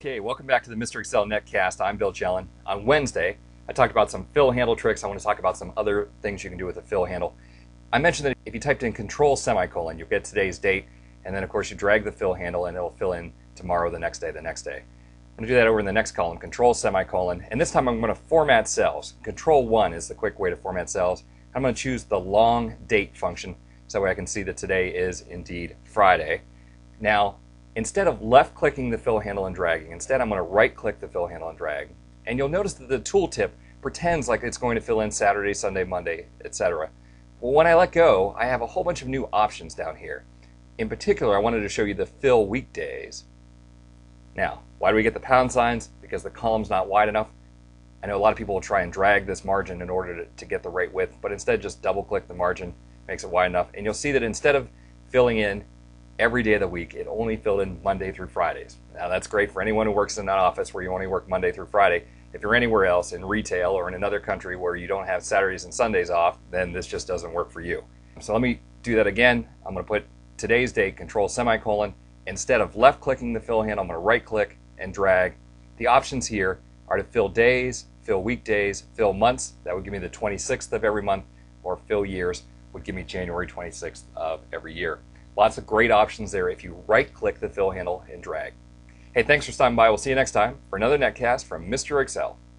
Okay, welcome back to the Mr. Excel Netcast. I'm Bill Jelen. On Wednesday, I talked about some fill handle tricks. I want to talk about some other things you can do with a fill handle. I mentioned that if you typed in Ctrl semicolon, you'll get today's date, and then of course you drag the fill handle and it'll fill in tomorrow, the next day, the next day. I'm going to do that over in the next column, Ctrl semicolon, and this time I'm going to format cells. Ctrl 1 is the quick way to format cells. I'm going to choose the long date function so that way I can see that today is indeed Friday. Now, instead of left-clicking the fill handle and dragging, instead I'm going to right-click the fill handle and drag. And you'll notice that the tooltip pretends like it's going to fill in Saturday, Sunday, Monday, etc. Well, when I let go, I have a whole bunch of new options down here. In particular, I wanted to show you the fill weekdays. Now, why do we get the pound signs? Because the column's not wide enough. I know a lot of people will try and drag this margin in order to get the right width, but instead just double-click the margin, makes it wide enough. And you'll see that instead of filling in every day of the week, it only filled in Monday through Fridays. Now that's great for anyone who works in an office where you only work Monday through Friday. If you're anywhere else in retail or in another country where you don't have Saturdays and Sundays off, then this just doesn't work for you. So let me do that again. I'm going to put today's date, Control semicolon. Instead of left-clicking the fill handle, I'm going to right-click and drag. The options here are to fill days, fill weekdays, fill months. That would give me the 26th of every month, or fill years would give me January 26th of every year. Lots of great options there if you right-click the fill handle and drag. Hey, thanks for stopping by. We'll see you next time for another netcast from Mr. Excel.